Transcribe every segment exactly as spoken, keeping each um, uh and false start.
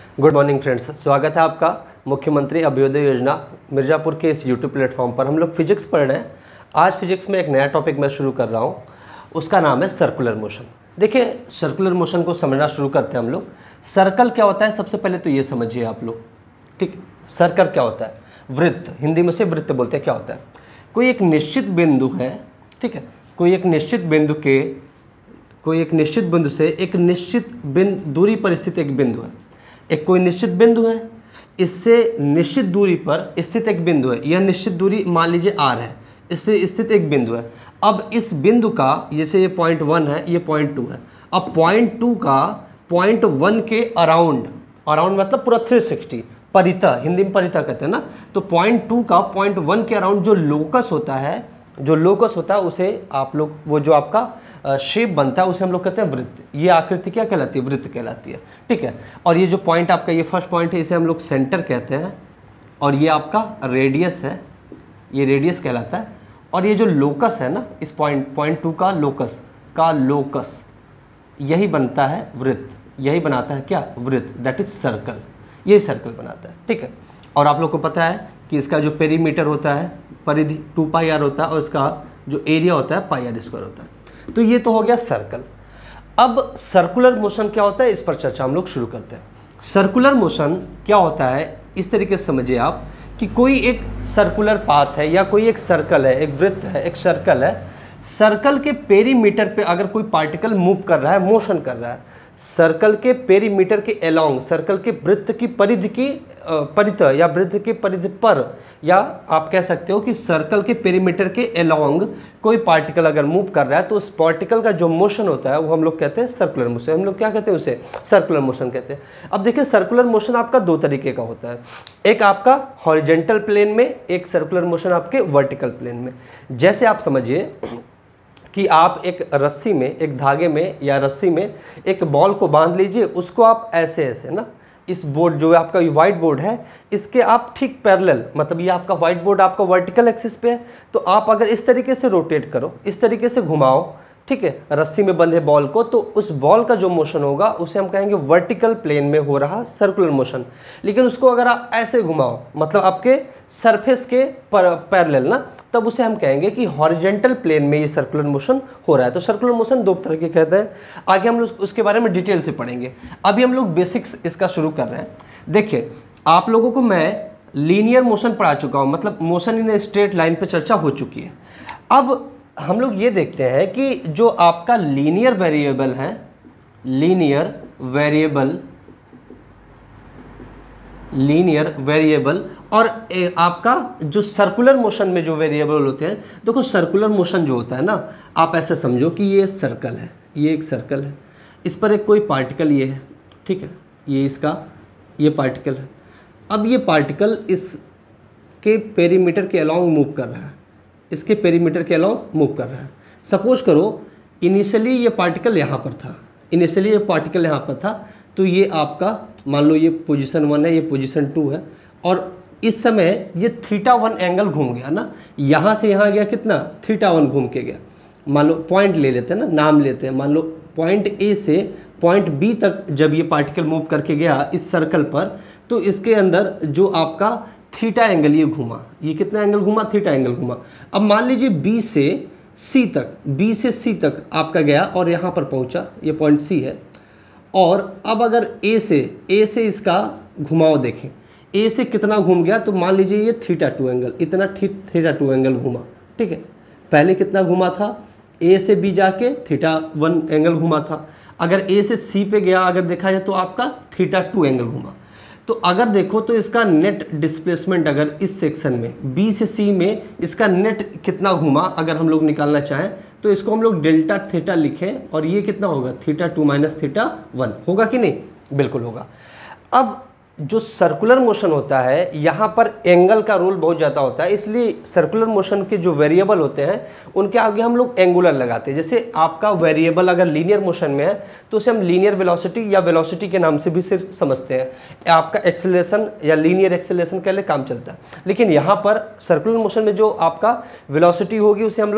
Good morning friends, स्वागत है आपका मुख्यमंत्री अभ्युदय योजना मिर्ज़ापुर के इस यूट्यूब प्लेटफॉर्म पर। हम लोग फिजिक्स पढ़ रहे हैं। आज फिजिक्स में एक नया टॉपिक मैं शुरू कर रहा हूँ, उसका नाम है सर्कुलर मोशन। देखिए, सर्कुलर मोशन को समझना शुरू करते हैं हम लोग। सर्कल क्या होता है, सबसे पहले तो ये समझिए आप लोग, ठीक। सर्कल क्या होता है? वृत्त, हिंदी में से वृत्त बोलते हैं। क्या होता है? कोई एक निश्चित बिंदु है, ठीक है, कोई एक निश्चित बिंदु के कोई एक निश्चित बिंदु से एक निश्चित बिंदु दूरी पर स्थित एक बिंदु है। एक कोई निश्चित बिंदु है, इससे निश्चित दूरी पर स्थित एक बिंदु है। यह निश्चित दूरी मान लीजिए आर है, इससे स्थित एक बिंदु है। अब इस बिंदु का, जैसे ये पॉइंट वन है, ये पॉइंट टू है। अब पॉइंट टू का पॉइंट वन के अराउंड, अराउंड मतलब पूरा थ्री सिक्सटी, परितः, हिंदी में परितः कहते हैं ना। तो पॉइंट टू का पॉइंट वन के अराउंड जो लोकस होता है, जो लोकस होता है उसे आप लोग, वो जो आपका शेप बनता है उसे हम लोग कहते हैं वृत्त। ये आकृति क्या कहलाती है? वृत्त कहलाती है, ठीक है। और ये जो पॉइंट आपका, ये फर्स्ट पॉइंट है, इसे हम लोग सेंटर कहते हैं। और ये आपका रेडियस है, ये रेडियस कहलाता है। और ये जो लोकस है ना, इस पॉइंट पॉइंट टू का लोकस का लोकस यही बनता है वृत्त, यही बनाता है क्या? वृत्त, दैट इज सर्कल। यही सर्कल बनाता है, ठीक है। और आप लोग को पता है कि इसका जो पेरीमीटर होता है, परिधि टू पाई आर होता है, और इसका जो एरिया होता है पाई आर स्क्वायर होता है। तो ये तो हो गया सर्कल। अब सर्कुलर मोशन क्या होता है, इस पर चर्चा हम लोग शुरू करते हैं। सर्कुलर मोशन क्या होता है, इस तरीके से समझिए आप कि कोई एक सर्कुलर पाथ है या कोई एक सर्कल है, एक वृत्त है, एक सर्कल है। सर्कल के पेरीमीटर पे अगर कोई पार्टिकल मूव कर रहा है, मोशन कर रहा है, सर्कल के पेरीमीटर के अलोंग, सर्कल के वृत्त की परिधि की परितः या वृत्त के परिधि पर, या आप कह सकते हो कि सर्कल के पेरीमीटर के अलोंग कोई पार्टिकल अगर मूव कर रहा है, तो उस पार्टिकल का जो मोशन होता है वो हम लोग कहते हैं सर्कुलर मोशन। हम लोग क्या कहते हैं? उसे सर्कुलर मोशन कहते हैं। अब देखिए, सर्कुलर मोशन आपका दो तरीके का होता है। एक आपका हॉरिजेंटल प्लेन में, एक सर्कुलर मोशन आपके वर्टिकल प्लेन में। जैसे आप समझिए कि आप एक रस्सी में, एक धागे में या रस्सी में एक बॉल को बांध लीजिए, उसको आप ऐसे ऐसे ना, इस बोर्ड जो आपका व्हाइट बोर्ड है, इसके आप ठीक पैरेलल, मतलब ये आपका व्हाइट बोर्ड आपका वर्टिकल एक्सिस पे है, तो आप अगर इस तरीके से रोटेट करो, इस तरीके से घुमाओ, ठीक है, रस्सी में बंधे बॉल को, तो उस बॉल का जो मोशन होगा उसे हम कहेंगे वर्टिकल प्लेन में हो रहा सर्कुलर मोशन। लेकिन उसको अगर आप ऐसे घुमाओ, मतलब आपके सरफेस के पर पैरेलल ना, तब उसे हम कहेंगे कि हॉरिजेंटल प्लेन में ये सर्कुलर मोशन हो रहा है। तो सर्कुलर मोशन दो तरह के कहते हैं। आगे हम लोग उसके बारे में डिटेल से पढ़ेंगे। अभी हम लोग बेसिक्स इसका शुरू कर रहे हैं। देखिए, आप लोगों को मैं लीनियर मोशन पढ़ा चुका हूँ, मतलब मोशन इन स्ट्रेट लाइन पर चर्चा हो चुकी है। अब हम लोग ये देखते हैं कि जो आपका लीनियर वेरिएबल है, लीनियर वेरिएबल लीनियर वेरिएबल और आपका जो सर्कुलर मोशन में जो वेरिएबल होते हैं, देखो सर्कुलर मोशन जो होता है ना, आप ऐसे समझो कि ये सर्कल है, ये एक सर्कल है, इस पर एक कोई पार्टिकल ये है, ठीक है, ये इसका ये पार्टिकल है। अब ये पार्टिकल इसके पेरीमीटर के अलोंग मूव कर रहा है, इसके पेरीमीटर के अलोंग मूव कर रहा है। सपोज करो इनिशियली ये पार्टिकल यहाँ पर था, इनिशियली ये पार्टिकल यहाँ पर था, तो ये आपका मान लो ये पोजीशन वन है, ये पोजीशन टू है, और इस समय ये थीटा वन एंगल घूम गया ना, यहाँ से यहाँ गया कितना? थीटा वन घूम के गया। मान लो पॉइंट ले लेते हैं ना, नाम लेते हैं, मान लो पॉइंट ए से पॉइंट बी तक जब ये पार्टिकल मूव करके गया इस सर्कल पर, तो इसके अंदर जो आपका थीटा एंगल ये घूमा, ये कितना एंगल घूमा? थीटा एंगल घूमा। अब मान लीजिए बी से सी तक, बी से सी तक आपका गया और यहाँ पर पहुँचा, ये पॉइंट सी है। और अब अगर ए से ए से इसका घुमाव देखें, ए से कितना घूम गया, तो मान लीजिए ये थीटा टू एंगल, इतना थीटा टू एंगल घूमा, ठीक है। पहले कितना घूमा था? ए से बी जाके थीटा वन एंगल घूमा था। अगर ए से सी पे गया, अगर देखा जाए तो आपका थीटा टू एंगल घूमा। तो अगर देखो तो इसका नेट डिस्प्लेसमेंट अगर इस सेक्शन में बी से सी में इसका नेट कितना घूमा, अगर हम लोग निकालना चाहें तो इसको हम लोग डेल्टा थीटा लिखें, और ये कितना होगा? Theta two minus theta one होगा कि नहीं? बिल्कुल होगा। अब जो सर्कुलर मोशन होता है, यहाँ पर एंगल का रोल बहुत ज़्यादा होता है, इसलिए सर्कुलर मोशन के जो वेरिएबल होते हैं उनके आगे हम लोग एंगुलर लगाते हैं। जैसे आपका वेरिएबल अगर लीनियर मोशन में है तो उसे हम लीनियर वेलोसिटी या वेलोसिटी के नाम से भी सिर्फ समझते हैं। आपका एक्सेलरेशन या लीनियर एक्सेलरेशन के लिए काम चलता है। लेकिन यहाँ पर सर्कुलर मोशन में जो आपका वेलोसिटी होगी उसे हम लोग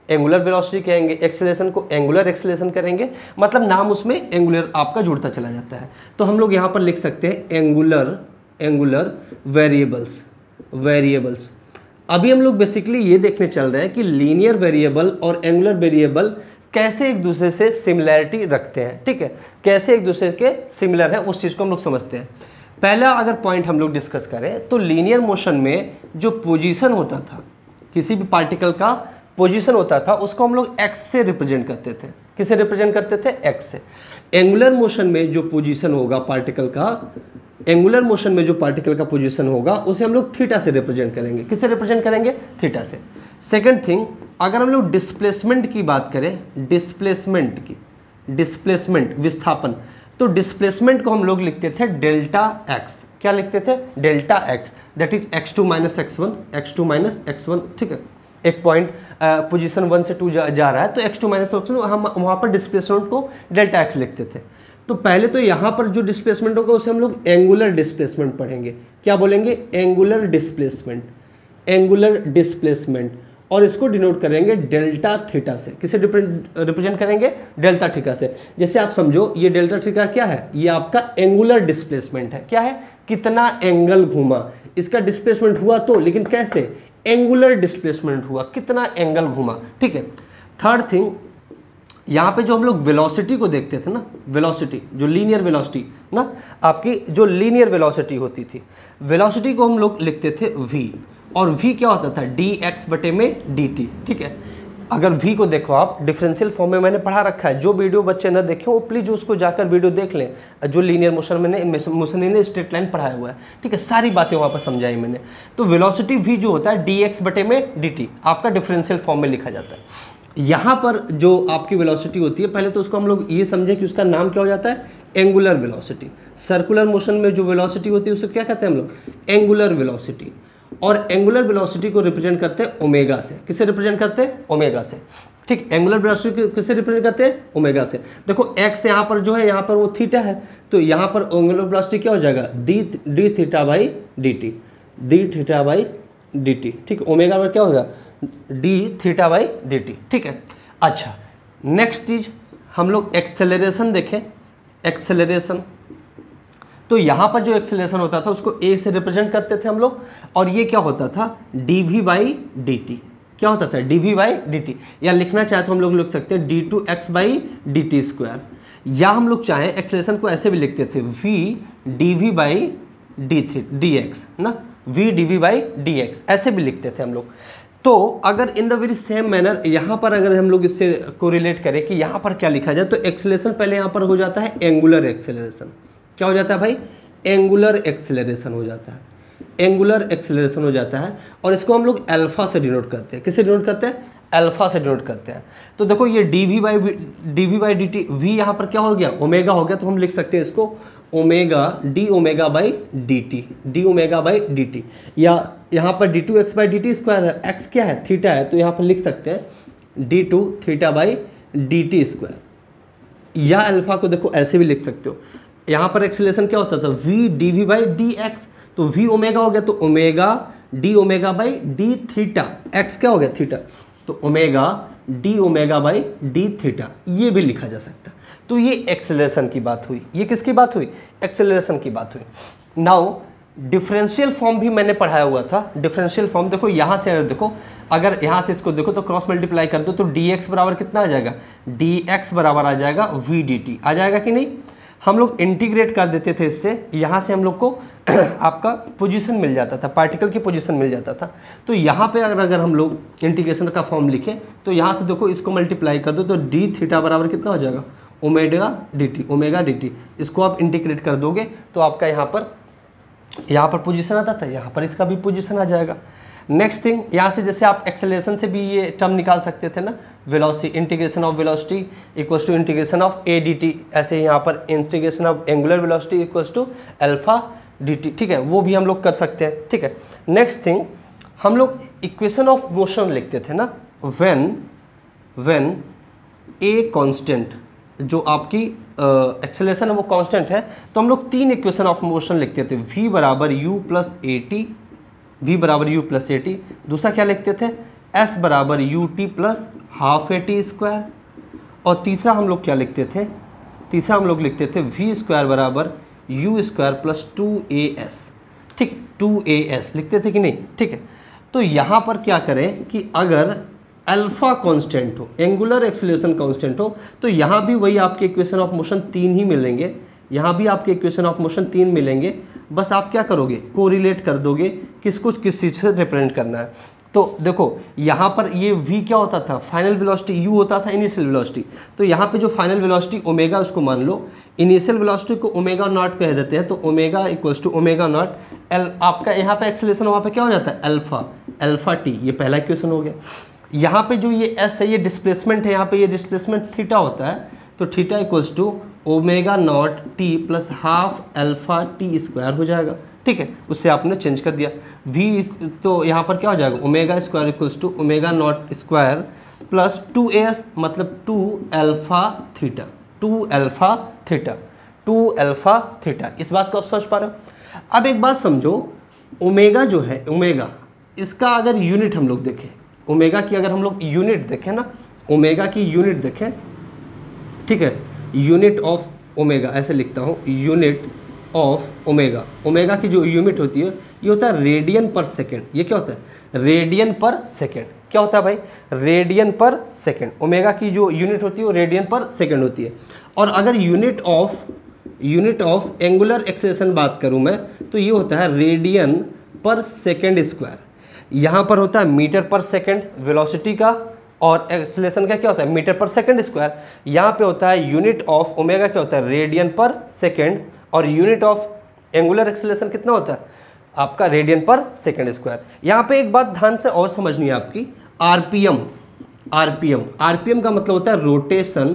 एंगुलर वेलोसिटी कहेंगे, एक्सेलरेशन को एंगुलर एक्सेलरेशन करेंगे, मतलब नाम उसमें एंगुलर आपका जुड़ता चला जाता है। तो हम लोग यहाँ पर लिख सकते हैं एंगुलर एंगुलर वेरिएबल्स वेरिएबल्स अभी हम लोग बेसिकली ये देखने चल रहे हैं कि लीनियर वेरिएबल और एंगुलर वेरिएबल कैसे एक दूसरे से सिमिलैरिटी रखते हैं, ठीक है, कैसे एक दूसरे के सिमिलर है उस चीज़ को हम लोग समझते हैं। पहला अगर पॉइंट हम लोग डिस्कस करें तो लीनियर मोशन में जो पोजीशन होता था, किसी भी पार्टिकल का पोजीशन होता था, उसको हम लोग एक्स से रिप्रेजेंट करते थे। किसे रिप्रेजेंट करते थे? एक्स से। एंगुलर मोशन में जो पोजीशन होगा पार्टिकल का, एंगुलर मोशन में जो पार्टिकल का पोजीशन होगा उसे हम लोग थीटा से रिप्रेजेंट करेंगे। किससे रिप्रेजेंट करेंगे? थीटा से। सेकंड थिंग, अगर हम लोग डिस्प्लेसमेंट की बात करें, डिस्प्लेसमेंट की डिस्प्लेसमेंट विस्थापन, तो डिस्प्लेसमेंट को हम लोग लिखते थे डेल्टा एक्स। क्या लिखते थे? Delta X, that is X two minus X one, X two minus X one, ठीक है। एक पॉइंट पोजीशन वन से टू जा, जा रहा है तो X two minus X one, हम वहाँ पर डिस्प्लेसमेंट को डेल्टा एक्स लिखते थे। तो पहले तो यहाँ पर जो डिस्प्लेसमेंट होगा उसे हम लोग एंगुलर डिस्प्लेसमेंट पढ़ेंगे। क्या बोलेंगे? एंगुलर डिस्प्लेसमेंट, एंगुलर डिस्प्लेसमेंट, और इसको डिनोट करेंगे डेल्टा थीटा से। किसे रिप्रेजेंट करेंगे? डेल्टा थीटा से। जैसे आप समझो ये डेल्टा थीटा क्या है? ये आपका एंगुलर डिस्प्लेसमेंट है। क्या है? कितना एंगल घूमा, इसका डिस्प्लेसमेंट हुआ तो, लेकिन कैसे? एंगुलर डिस्प्लेसमेंट हुआ, कितना एंगल घूमा, ठीक है। थर्ड थिंग, यहाँ पे जो हम लोग वेलोसिटी को देखते थे ना, वेलोसिटी जो लीनियर वेलोसिटी ना, आपकी जो लीनियर वेलोसिटी होती थी, वेलोसिटी को हम लोग लिखते थे v, और v क्या होता था? डी एक्स बटे में डी टी, ठीक है। अगर v को देखो आप डिफरेंशियल फॉर्म में मैंने पढ़ा रखा है, जो वीडियो बच्चे न देखें वो प्लीज़ उसको जाकर वीडियो देख लें, जो लीनियर मोशन मैंने मोशन ने स्ट्रेट लाइन पढ़ाया हुआ है, ठीक है, सारी बातें वहाँ पर समझाई मैंने। तो वेलोसिटी v जो होता है डी एक्स बटे में डी टी, आपका डिफरेंशियल फॉर्म में लिखा जाता है। यहाँ पर जो आपकी वेलोसिटी होती है, पहले तो उसको हम लोग ये समझें कि उसका नाम क्या हो जाता है? Angular velocity. सर्कुलर मोशन में जो वेलोसिटी होती है उसे क्या कहते हैं हम लोग? Angular velocity. और एंगुलर वेलोसिटी को रिप्रेजेंट करते हैं ओमेगा से। किससे रिप्रेजेंट करते हैं? ओमेगा से, ठीक। एंगुलर वेलोसिटी किससे रिप्रेजेंट करते हैं? ओमेगा से। देखो एक्स यहाँ पर जो है, यहाँ पर वो थीटा है, तो यहाँ पर एंगुलर वेलोसिटी क्या हो जाएगा? D D theta by D T, D theta by D T, ठीक। ओमेगा पर क्या होगा? D theta by D T, ठीक है। अच्छा, नेक्स्ट चीज हम लोग एक्सेलरेशन देखें। एक्सेलरेशन, तो यहाँ पर जो एक्सेलरेशन होता था उसको ए से रिप्रेजेंट करते थे हम लोग, और ये क्या होता था? D V by D T. क्या होता था? D V by D T, या लिखना चाहे तो हम लोग लिख सकते हैं D two X by D T square, या हम लोग चाहें एक्सेलरेशन को ऐसे भी लिखते थे V D V by D थी डी एक्स ना, V D V by D X, ऐसे भी लिखते थे हम लोग। तो अगर in the very same manner यहाँ पर अगर हम लोग इससे कोरिलेट करें कि यहाँ पर क्या लिखा जाए, तो एक्सेलरेशन पहले यहाँ पर हो जाता है एंगुलर एक्सेलरेशन। क्या हो जाता है भाई? एंगुलर एक्सेलरेशन हो जाता है, एंगुलर एक्सेलरेशन हो जाता है, और इसको हम लोग अल्फा से डिनोट करते हैं। किससे डिनोट करते हैं? अल्फा से डिनोट करते हैं। तो देखो ये D V by D V by D T, V यहाँ पर क्या हो गया? ओमेगा हो गया, तो हम लिख सकते हैं इसको omega D omega by D T, D omega by D T, या यहाँ पर D two X by D T square है, एक्स क्या है? थीटा है, तो यहाँ पर लिख सकते हैं D two theta by D T square, या अल्फा को देखो ऐसे भी लिख सकते हो। यहाँ पर एक्सेलरेशन क्या होता था? V D V by D X, तो वी ओमेगा हो गया, तो omega D omega by D theta, X क्या हो गया? थीटा, तो omega D omega by D theta, ये भी लिखा जा सकता है। तो ये एक्सेलरेशन की बात हुई। ये किसकी बात हुई? एक्सेलरेशन की बात हुई। नाउ डिफरेंशियल फॉर्म भी मैंने पढ़ाया हुआ था। डिफरेंशियल फॉर्म देखो, यहाँ से देखो, अगर यहाँ से इसको देखो तो क्रॉस मल्टीप्लाई कर दो तो डी एक्स बराबर कितना आ जाएगा? डी एक्स बराबर आ जाएगा वी डी टी, आ जाएगा कि नहीं? हम लोग इंटीग्रेट कर देते थे इससे, यहाँ से हम लोग को आपका पोजीशन मिल जाता था, पार्टिकल की पोजीशन मिल जाता था। तो यहाँ पे अगर अगर हम लोग इंटीग्रेशन का फॉर्म लिखें तो यहाँ से देखो इसको मल्टीप्लाई कर दो तो डी थीटा बराबर कितना हो जाएगा? Omega D T, omega D T. इसको आप इंटीग्रेट कर दोगे तो आपका यहाँ पर यहाँ पर पोजीशन आता था, यहाँ पर इसका भी पोजीशन आ जाएगा। नेक्स्ट थिंग, यहाँ से जैसे आप एक्सेलरेशन से भी ये टर्म निकाल सकते थे ना, velocity, integration of velocity equals to integration of A D T, ऐसे यहाँ पर integration of angular velocity equals to alpha D T, ठीक है, वो भी हम लोग कर सकते हैं, ठीक है। नेक्स्ट थिंग, हम लोग इक्वेशन ऑफ मोशन लिखते थे ना, व्हेन व्हेन ए कांस्टेंट, जो आपकी एक्सेलरेशन है वो कांस्टेंट है, तो हम लोग तीन इक्वेशन ऑफ मोशन लिखते थे, v बराबर U plus A T, V बराबर यू प्लस ए टी। दूसरा क्या लिखते थे? एस बराबर U T plus half A T square, और तीसरा हम लोग क्या लिखते थे, तीसरा हम लोग लिखते थे वी स्क्वायर बराबर U square plus two A S, ठीक, टू ए एस लिखते थे कि नहीं, ठीक है। तो यहाँ पर क्या करें कि अगर अल्फा कांस्टेंट हो, एंगुलर एक्सीलरेशन कांस्टेंट हो, तो यहाँ भी वही आपके इक्वेशन ऑफ मोशन तीन ही मिलेंगे, यहाँ भी आपके इक्वेशन ऑफ मोशन तीन मिलेंगे। बस आप क्या करोगे, कोरिलेट कर दोगे किसको किस चीज़ से रिप्रेजेंट करना है। तो देखो यहाँ पर ये v क्या होता था, फाइनल वेलोसिटी, u होता था इनिशियल वेलोसिटी। तो यहाँ पे जो फाइनल वेलोसिटी ओमेगा उसको मान लो, इनिशियल वेलोसिटी को ओमेगा नॉट कह देते हैं, तो omega equals to omega naught L, आपका यहाँ पे एक्सेलरेशन वहाँ पे क्या हो जाता है, अल्फा, अल्फा टी, ये पहला इक्वेशन हो गया। यहाँ पे जो ये s है ये डिस्प्लेसमेंट है, यहाँ पे ये डिस्प्लेसमेंट थीटा होता है, तो theta equals to omega naught T plus half alpha T square हो जाएगा, ठीक है। उससे आपने चेंज कर दिया v, तो यहाँ पर क्या हो जाएगा, omega square equals to omega naught square plus two S, मतलब two alpha theta, two alpha theta, two alpha theta. इस बात को आप समझ पा रहे हो। अब एक बात समझो, ओमेगा जो है, ओमेगा इसका अगर यूनिट हम लोग देखें, ओमेगा की अगर हम लोग यूनिट देखें ना, ओमेगा की यूनिट देखें, ठीक है, यूनिट ऑफ ओमेगा ऐसे लिखता हूँ, यूनिट ऑफ ओमेगा, ओमेगा की जो यूनिट होती है ये होता है रेडियन पर सेकेंड। ये क्या होता है, रेडियन पर सेकेंड। क्या होता है भाई, रेडियन पर सेकेंड। ओमेगा की जो यूनिट होती है वो रेडियन पर सेकेंड होती है। और अगर unit of unit of angular acceleration बात करूँ मैं, तो ये होता है रेडियन पर सेकेंड स्क्वायर। यहाँ पर होता है मीटर पर सेकेंड वेलोसिटी का, और एक्सेलरेशन का क्या होता है, मीटर पर सेकेंड स्क्वायर। यहाँ पे होता है यूनिट ऑफ ओमेगा क्या होता है, रेडियन पर सेकेंड, और यूनिट ऑफ एंगुलर एक्सेलरेशन कितना होता है आपका, रेडियन पर सेकेंड स्क्वायर। यहाँ पे एक बात ध्यान से और समझनी है आपकी, आरपीएम, आरपीएम, आरपीएम का मतलब होता है rotation,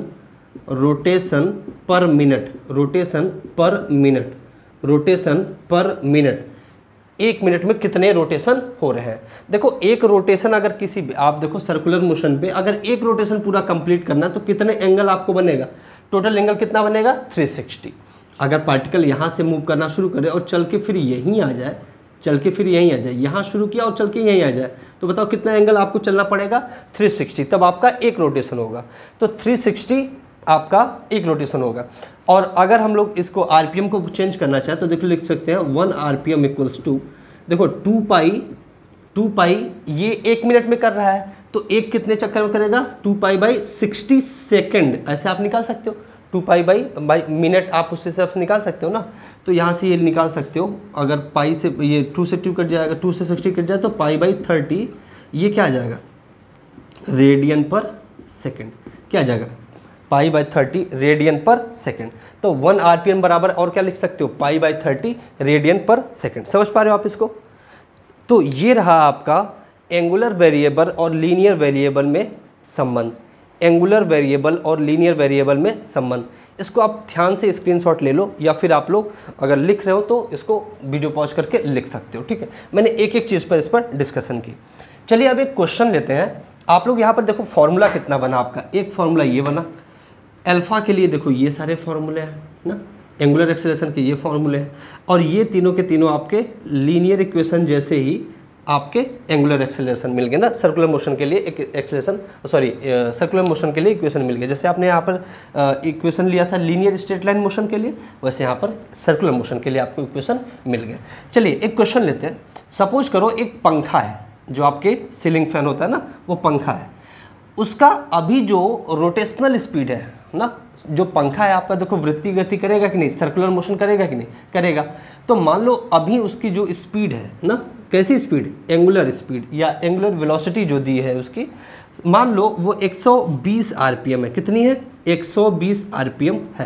rotation per minute, rotation per minute, rotation per minute, एक मिनट में कितने रोटेशन हो रहे हैं। देखो एक रोटेशन अगर किसी, आप देखो सर्कुलर मोशन पे अगर एक रोटेशन पूरा कंप्लीट करना है तो कितने एंगल आपको बनेगा, टोटल एंगल कितना बनेगा, थ्री सिक्सटी। अगर पार्टिकल यहाँ से मूव करना शुरू करे और चल के फिर यहीं आ जाए, चल के फिर यहीं आ जाए, यहाँ शुरू किया और चल के यहीं आ जाए, तो बताओ कितना एंगल आपको चलना पड़ेगा, थ्री सिक्सटी, तब आपका एक रोटेशन होगा। तो थ्री सिक्सटी आपका एक रोटेशन होगा। और अगर हम लोग इसको आरपीएम को चेंज करना चाहें तो देखो लिख सकते हैं वन आरपीएम इक्वल्स टू, देखो टू पाई, टू पाई ये एक मिनट में कर रहा है, तो एक कितने चक्कर में करेगा, two pi by sixty second, ऐसे आप निकाल सकते हो, two pi by by minute आप उससे सब निकाल सकते हो ना। तो यहाँ से ये निकाल सकते हो, अगर पाई से ये टू से टू कट जाएगा, टू से सिक्सटी कट जाए तो पाई बाई थर्टी, ये क्या आ जाएगा, रेडियन पर सेकेंड, क्या आ जाएगा, pi by thirty radian per second. तो वन आरपीएम बराबर और क्या लिख सकते हो, pi by thirty radian per second. समझ पा रहे हो आप इसको। तो ये रहा आपका एंगुलर वेरिएबल और लीनियर वेरिएबल में संबंध, एंगुलर वेरिएबल और लीनियर वेरिएबल में संबंध। इसको आप ध्यान से स्क्रीनशॉट ले लो, या फिर आप लोग अगर लिख रहे हो तो इसको वीडियो पॉज करके लिख सकते हो, ठीक है। मैंने एक एक चीज़ पर इस पर डिस्कशन की। चलिए अब एक क्वेश्चन लेते हैं। आप लोग यहाँ पर देखो फॉर्मूला कितना बना आपका, एक फॉर्मूला ये बना अल्फा के लिए, देखो ये सारे फॉर्मूले हैं ना, एंगुलर एक्सेलरेशन के ये फॉर्मूले हैं, और ये तीनों के तीनों आपके लीनियर इक्वेशन जैसे ही आपके एंगुलर एक्सेलरेशन मिल गए ना। सर्कुलर मोशन के लिए एक एक्सेलरेशन, सॉरी सर्कुलर मोशन के लिए इक्वेशन मिल गए। जैसे आपने यहाँ पर इक्वेशन लिया था लीनियर स्ट्रेट लाइन मोशन के लिए, वैसे यहाँ पर सर्कुलर मोशन के लिए आपको इक्वेशन मिल गए। चलिए एक क्वेश्चन लेते हैं। सपोज करो एक पंखा है, जो आपके सीलिंग फैन होता है ना, वो पंखा है, उसका अभी जो रोटेशनल स्पीड है ना, जो पंखा है आपका, देखो वृत्तीय गति करेगा कि नहीं, सर्कुलर मोशन करेगा कि नहीं, करेगा। तो मान लो अभी उसकी जो स्पीड है ना, कैसी स्पीड, एंगुलर स्पीड या एंगुलर वेलोसिटी जो दी है उसकी, मान लो वो एक सौ बीस आरपीएम है। कितनी है, एक सौ बीस आरपीएम है।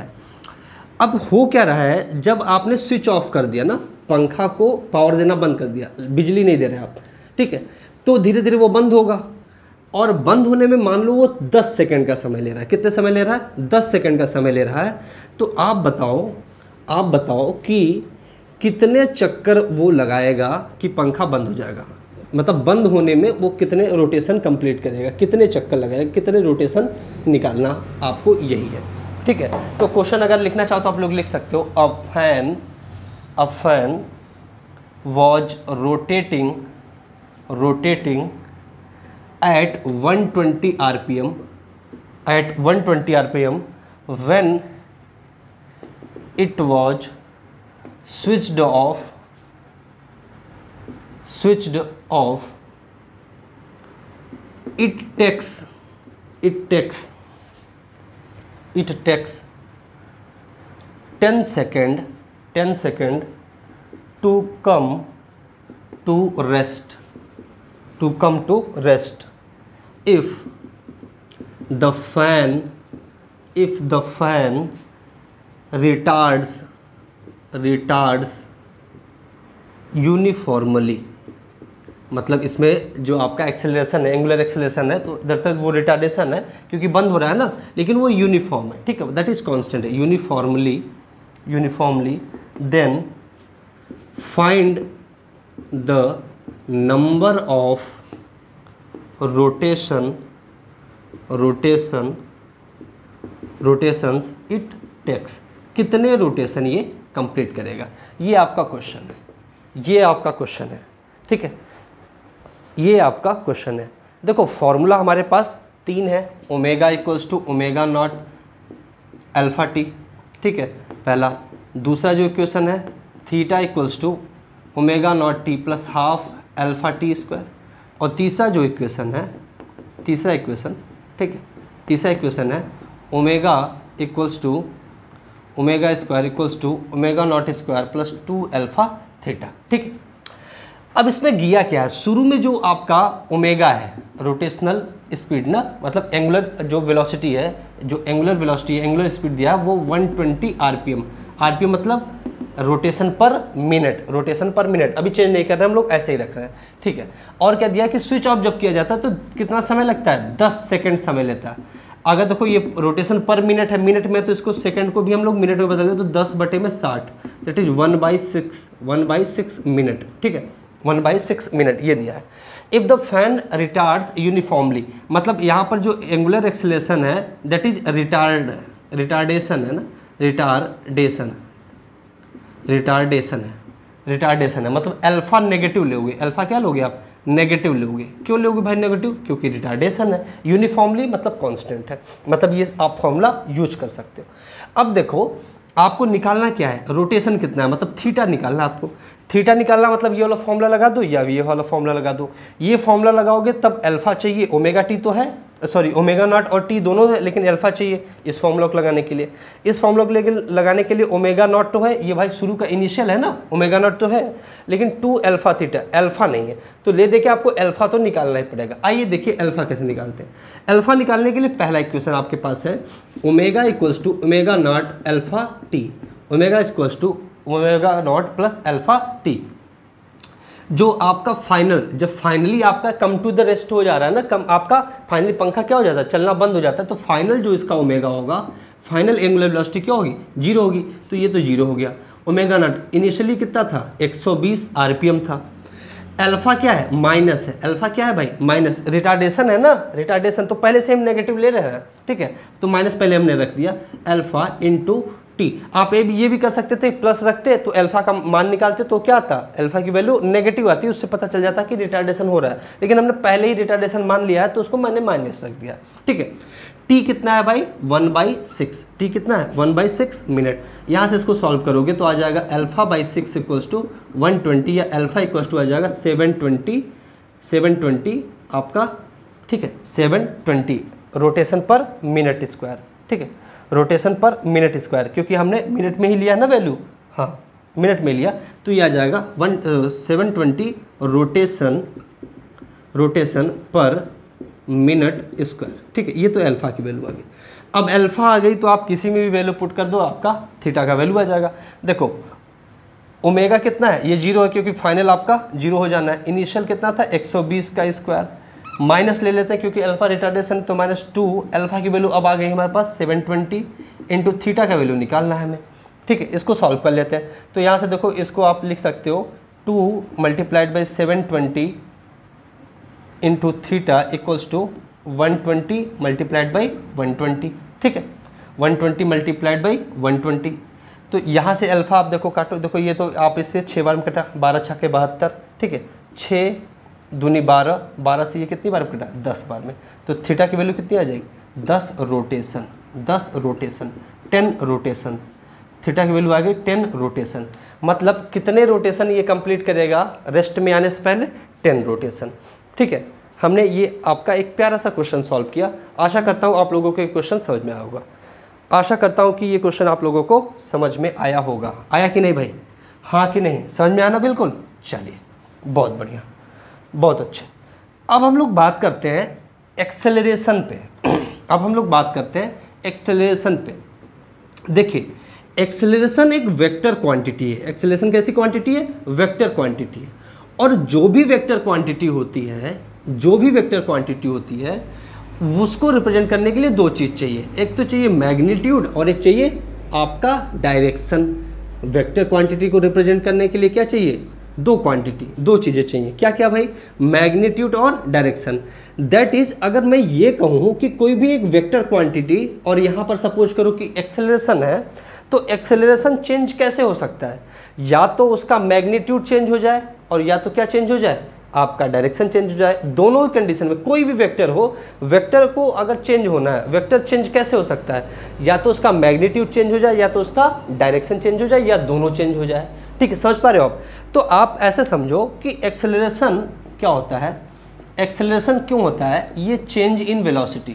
अब हो क्या रहा है, जब आपने स्विच ऑफ कर दिया ना, पंखा को पावर देना बंद कर दिया, बिजली नहीं दे रहे आप, ठीक है, तो धीरे धीरे वो बंद होगा, और बंद होने में मान लो वो दस सेकंड का समय ले रहा है। कितने समय ले रहा है, दस सेकंड का समय ले रहा है। तो आप बताओ, आप बताओ कि कितने चक्कर वो लगाएगा कि पंखा बंद हो जाएगा, मतलब बंद होने में वो कितने रोटेशन कंप्लीट करेगा, कितने चक्कर लगाएगा, कितने रोटेशन निकालना आपको यही है, ठीक है। तो क्वेश्चन अगर लिखना चाहो तो आप लोग लिख सकते हो, a fan a fan was rotating rotating at one twenty R P M at one twenty R P M when it was switched off switched off it takes it takes it takes ten second ten second to come to rest to come to rest if the fan if the fan retards retards uniformly. मतलब इसमें जो आपका acceleration है, angular acceleration है, तो दरअसल वो retardation है क्योंकि बंद हो रहा है ना, लेकिन वो यूनिफॉर्म है, ठीक है, दैट इज कांस्टेंट है, uniformly uniformly then find the number of rotation rotation rotations it takes. कितने रोटेशन ये कंप्लीट करेगा, ये आपका क्वेश्चन है, ये आपका क्वेश्चन है, ठीक है, ये आपका क्वेश्चन है। देखो फॉर्मूला हमारे पास तीन है, omega equals to omega not alpha T, ठीक है, पहला। दूसरा जो इक्वेशन है theta equals to omega naught T plus half alpha T square. और तीसरा जो इक्वेशन है तीसरा इक्वेशन ठीक है, तीसरा इक्वेशन है omega equals to omega square equals to omega naught square plus two alpha theta, ठीक है। अब इसमें गिया क्या है, शुरू में जो आपका ओमेगा है रोटेशनल स्पीड ना, मतलब एंगुलर जो वेलोसिटी है, जो एंगुलर वेलोसिटी है, एंगुलर स्पीड दिया है वो वन ट्वेंटी आरपीएम। आरपीएम मतलब rotation per minute, rotation per minute, अभी चेंज नहीं कर रहे हम लोग, ऐसे ही रख रहे हैं, ठीक है। और क्या दिया कि स्विच ऑफ जब किया जाता है तो कितना समय लगता है, दस सेकेंड समय लेता है। अगर देखो ये रोटेशन पर मिनट है, मिनट में, तो इसको सेकंड को भी हम लोग मिनट में बदल दें तो दस बटे में साठ, that is one by six one by six minute, ठीक है, वन बाई सिक्स मिनट ये दिया है। If the fan retards uniformly, मतलब यहाँ पर जो एंगुलर एक्सेलरेशन है दैट इज रिटार्ड रिटार्डेशन है ना, रिटार्डेशन रिटार्डेशन है रिटार्डेशन है मतलब अल्फा नेगेटिव लोगे, अल्फा क्या लोगे आप, नेगेटिव लोगे। क्यों लोगे भाई नेगेटिव, क्योंकि रिटार्डेशन है। यूनिफॉर्मली मतलब कांस्टेंट है, मतलब ये आप फॉर्मूला यूज कर सकते हो। अब देखो आपको निकालना क्या है, रोटेशन कितना है, मतलब थीटा निकालना आपको। थीटा निकालना मतलब ये वाला फॉर्मूला लगा दो या ये वाला फॉर्मूला लगा दो। ये फॉर्मूला लगाओगे तब अल्फा चाहिए, ओमेगा टी तो है, सॉरी ओमेगा नॉट और टी दोनों है, लेकिन अल्फा चाहिए इस फॉर्मूला को लगाने के लिए। इस फॉर्मूला को लेके लगाने के लिए ओमेगा नॉट तो है, ये भाई शुरू का इनिशियल है ना, ओमेगा नॉट तो है, लेकिन टू अल्फा थीटा, अल्फा नहीं है, तो ले देके आपको अल्फा तो निकालना ही पड़ेगा। आइए देखिए अल्फा कैसे निकालते हैं। अल्फा निकालने के लिए पहला इक्वेशन आपके पास है omega equals to omega not alpha T, omega equals to omega nought plus alpha T. जो आपका फाइनल, जब फाइनली आपका कम टू द रेस्ट हो जा रहा है ना, कम आपका फाइनली पंखा क्या हो जाता है, चलना बंद हो जाता है, तो फाइनल जो इसका ओमेगा होगा, फाइनल एंगुलर वेलोसिटी क्या होगी, जीरो होगी, तो ये तो जीरो हो गया। ओमेगा नॉट इनिशियली कितना था, एक सौ बीस आरपीएम था। अल्फा क्या है, माइनस है, अल्फा क्या है भाई, माइनस, रिटार्डेशन है ना, रिटार्डेशन तो पहले से हम नेगेटिव ले रहे हैं, ठीक है, तो माइनस पहले हमने रख दिया, अल्फा इंटू टी। आप ये भी ये भी कर सकते थे, प्लस रखते तो अल्फा का मान निकालते तो क्या आता, अल्फा की वैल्यू नेगेटिव आती, उससे पता चल जाता कि रिटार्डेशन हो रहा है, लेकिन हमने पहले ही रिटार्डेशन मान लिया है तो उसको मैंने माइनस रख दिया, ठीक है। टी कितना है भाई, वन बाई सिक्स, टी कितना है, वन बाई सिक्स मिनट। यहाँ से इसको सॉल्व करोगे तो आ जाएगा alpha by six equals to one twenty, या अल्फा इक्वल्स टू आ जाएगा सेवन ट्वेंटी सेवन ट्वेंटी आपका, ठीक है, seven twenty rotation per minute square, ठीक है, रोटेशन पर मिनट स्क्वायर, क्योंकि हमने मिनट में ही लिया ना वैल्यू, हाँ मिनट में लिया, तो ये आ जाएगा one seven twenty rotation rotation per minute square, ठीक है। ये तो अल्फा की वैल्यू आ गई। अब अल्फा आ गई तो आप किसी में भी वैल्यू पुट कर दो, आपका थीटा का वैल्यू आ जाएगा। देखो ओमेगा कितना है, ये जीरो है क्योंकि फाइनल आपका जीरो हो जाना है। इनिशियल कितना था, एक सौ बीस का स्क्वायर, माइनस ले लेते हैं क्योंकि अल्फा रिटार्डेशन, तो माइनस टू, अल्फा की वैल्यू अब आ गई हमारे पास सेवन ट्वेंटी, इंटू थीटा का वैल्यू निकालना है हमें, ठीक है। इसको सॉल्व कर लेते हैं, तो यहाँ से देखो इसको आप लिख सकते हो two multiplied by seven twenty into theta equals to one twenty multiplied by one twenty, ठीक है, one twenty multiplied by one twenty. तो यहाँ से अल्फा आप देखो काटो, देखो ये तो आप इससे छः बार में कटा, बारह छः के बहत्तर, ठीक है, छः दूनी बारह, बारह से ये कितनी बार कटा, दस बार में, तो थीटा की वैल्यू कितनी आ जाएगी, दस रोटेशन, दस रोटेशन, टेन रोटेशन, थीटा की वैल्यू आ गई टेन रोटेशन। मतलब कितने रोटेशन ये कंप्लीट करेगा रेस्ट में आने से पहले, टेन रोटेशन। ठीक है, हमने ये आपका एक प्यारा सा क्वेश्चन सॉल्व किया। आशा करता हूँ आप लोगों को ये क्वेश्चन समझ में आया होगा। आशा करता हूँ कि ये क्वेश्चन आप लोगों को समझ में आया होगा। आया कि नहीं भाई, हाँ कि नहीं, समझ में आना बिल्कुल। चलिए बहुत बढ़िया, बहुत अच्छे। अब हम लोग बात करते हैं एक्सेलरेशन पे। अब हम लोग बात करते हैं एक्सेलरेशन पे। देखिए एक्सेलरेशन एक वेक्टर क्वांटिटी है। एक्सेलरेशन कैसी क्वांटिटी है, वेक्टर क्वांटिटी है। और जो भी वेक्टर क्वांटिटी होती है, जो भी वेक्टर क्वांटिटी होती है उसको रिप्रेजेंट करने के लिए दो चीज़ चाहिए, एक तो चाहिए मैग्नीट्यूड और एक चाहिए आपका डायरेक्शन। वेक्टर क्वांटिटी को रिप्रेजेंट करने के लिए क्या चाहिए, दो क्वांटिटी, दो चीज़ें चाहिए। क्या क्या भाई, मैग्नीट्यूड और डायरेक्शन। दैट इज अगर मैं ये कहूँ कि कोई भी एक वेक्टर क्वांटिटी और यहाँ पर सपोज करो कि एक्सेलरेशन है, तो एक्सेलरेशन चेंज कैसे हो सकता है, या तो उसका मैग्नीट्यूड चेंज हो जाए और या तो क्या चेंज हो जाए, आपका डायरेक्शन चेंज हो जाए। दोनों कंडीशन में कोई भी वेक्टर हो, वेक्टर को अगर चेंज होना है, वेक्टर चेंज कैसे हो सकता है, या तो उसका मैग्नीट्यूड चेंज हो जाए या तो उसका डायरेक्शन चेंज हो जाए या दोनों चेंज हो जाए। ठीक है, समझ पा रहे हो आप। तो आप ऐसे समझो कि एक्सेलरेशन क्या होता है, एक्सेलरेशन क्यों होता है, ये change in velocity,